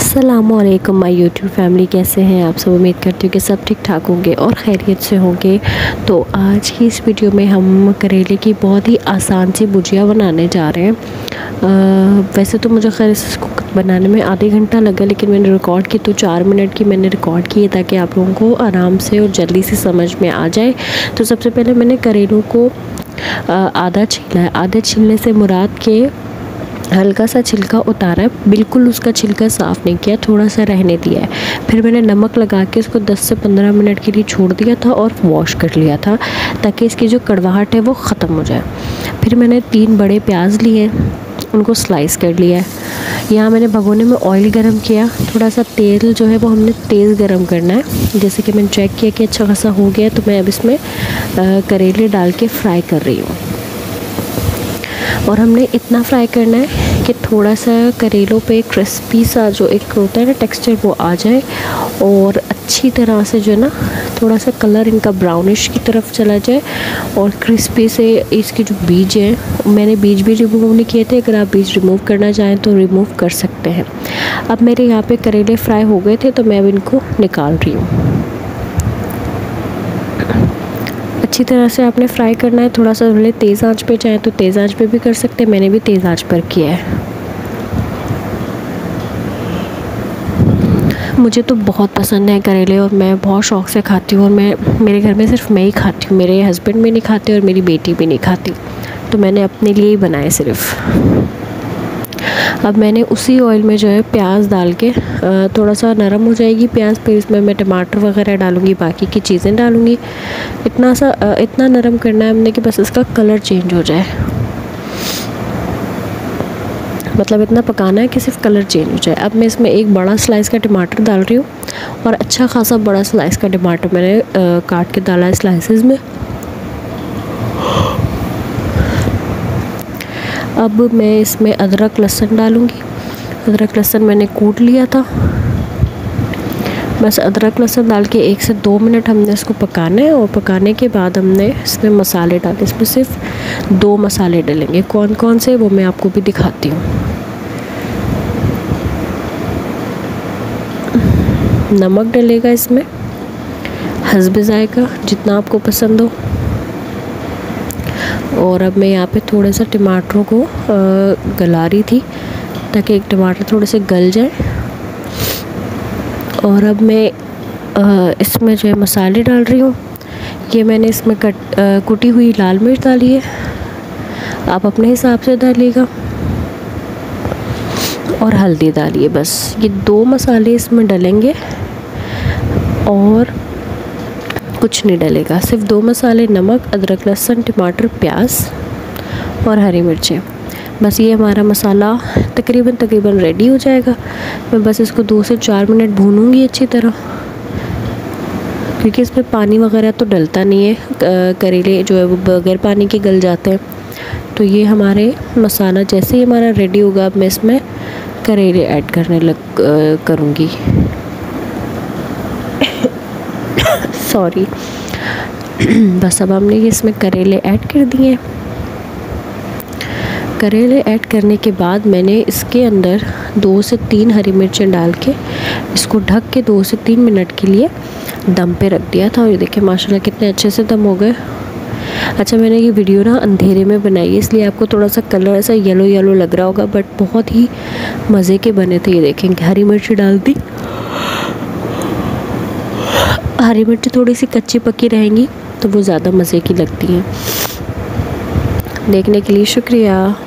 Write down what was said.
अस्सलामुअलैकुम my YouTube family, कैसे हैं आप सब। उम्मीद करती हूँ कि सब ठीक ठाक होंगे और खैरियत से होंगे। तो आज की इस वीडियो में हम करेले की बहुत ही आसान सी भुजिया बनाने जा रहे हैं। वैसे तो मुझे खैर इसको बनाने में आधे घंटा लगा, लेकिन मैंने रिकॉर्ड की तो 4 मिनट की मैंने रिकॉर्ड की है ताकि आप लोगों को आराम से और जल्दी से समझ में आ जाए। तो सबसे पहले मैंने करेलों को आधा छीला है। आधे छीलने से मुराद के हल्का सा छिलका उतारा है, बिल्कुल उसका छिलका साफ़ नहीं किया, थोड़ा सा रहने दिया है। फिर मैंने नमक लगा के उसको 10 से 15 मिनट के लिए छोड़ दिया था और वॉश कर लिया था ताकि इसकी जो कड़वाहट है वो ख़त्म हो जाए। फिर मैंने 3 बड़े प्याज लिए, उनको स्लाइस कर लिया है। यहाँ मैंने भगोने में ऑयल गरम किया, थोड़ा सा तेल जो है वो हमने तेज़ गरम करना है। जैसे कि मैंने चेक किया कि अच्छा खासा हो गया, तो मैं अब इसमें करेले डाल के फ्राई कर रही हूँ। और हमने इतना फ्राई करना है कि थोड़ा सा करेलों पे क्रिस्पी सा जो एक होता है ना टेक्सचर, वो आ जाए और अच्छी तरह से जो है ना थोड़ा सा कलर इनका ब्राउनिश की तरफ चला जाए और क्रिस्पी से। इसके जो बीज हैं, मैंने बीज भी रिमूव नहीं किए थे, अगर आप बीज रिमूव करना चाहें तो रिमूव कर सकते हैं। अब मेरे यहाँ पे करेले फ्राई हो गए थे तो मैं अब इनको निकाल रही हूँ। अच्छी तरह से आपने फ्राई करना है, थोड़ा सा भले तेज़ आंच पे चाहे तो तेज़ आंच पे भी कर सकते हैं, मैंने भी तेज़ आंच पर किया है। मुझे तो बहुत पसंद है करेले और मैं बहुत शौक़ से खाती हूँ। और मेरे घर में सिर्फ मैं ही खाती हूँ, मेरे हस्बैंड भी नहीं खाते और मेरी बेटी भी नहीं खाती, तो मैंने अपने लिए ही बनाए सिर्फ। अब मैंने उसी ऑयल में जो है प्याज डाल के थोड़ा सा नरम हो जाएगी प्याज, फिर इसमें मैं टमाटर वगैरह डालूँगी, बाकी की चीज़ें डालूँगी। इतना नरम करना है हमने कि बस इसका कलर चेंज हो जाए, मतलब इतना पकाना है कि सिर्फ कलर चेंज हो जाए। अब मैं इसमें एक बड़ा स्लाइस का टमाटर डाल रही हूँ और अच्छा खासा बड़ा स्लाइस का टमाटर मैंने काट के डाला है स्लाइसेस में। अब मैं इसमें अदरक लहसुन डालूँगी। अदरक लहसुन मैंने कूट लिया था। बस अदरक लहसुन डाल के 1 से 2 मिनट हमने इसको पकाना है और पकाने के बाद हमने इसमें मसाले डाले। इसमें सिर्फ 2 मसाले डलेंगे, कौन कौन से वो मैं आपको भी दिखाती हूँ। नमक डलेगा इसमें हस्ब ज़ायका, जितना आपको पसंद हो। और अब मैं यहाँ पे थोड़े सा टमाटरों को गला रही थी ताकि एक टमाटर थोड़े से गल जाए। और अब मैं इसमें जो है मसाले डाल रही हूँ। ये मैंने इसमें कुटी हुई लाल मिर्च डाली है, आप अपने हिसाब से डालिएगा, और हल्दी डालिए। बस ये 2 मसाले इसमें डलेंगे और कुछ नहीं डलेगा, सिर्फ 2 मसाले, नमक, अदरक लहसुन, टमाटर, प्याज और हरी मिर्चें। बस ये हमारा मसाला तकरीबन रेडी हो जाएगा। मैं बस इसको 2 से 4 मिनट भूनूंगी अच्छी तरह, क्योंकि इसमें पानी वगैरह तो डलता नहीं है, करेले जो है वो बगैर पानी के गल जाते हैं। तो ये हमारे मसाला जैसे ही हमारा रेडी होगा, अब मैं इसमें करेले ऐड करने करूँगी। सॉरी। बस अब हमने ये इसमें करेले ऐड कर दिए। करेले ऐड करने के बाद मैंने इसके अंदर 2 से 3 हरी मिर्चें डाल के इसको ढक के 2 से 3 मिनट के लिए दम पे रख दिया था। और ये देखिए माशाल्लाह कितने अच्छे से दम हो गए। अच्छा, मैंने ये वीडियो ना अंधेरे में बनाई है, इसलिए आपको थोड़ा सा कलर ऐसा येलो येलो लग रहा होगा, बट बहुत ही मज़े के बने थे। ये देखेंगे हरी मिर्ची डाल दी, हरी मिर्ची थोड़ी सी कच्ची पक्की रहेंगी तो वो ज़्यादा मज़े की लगती हैं। देखने के लिए शुक्रिया।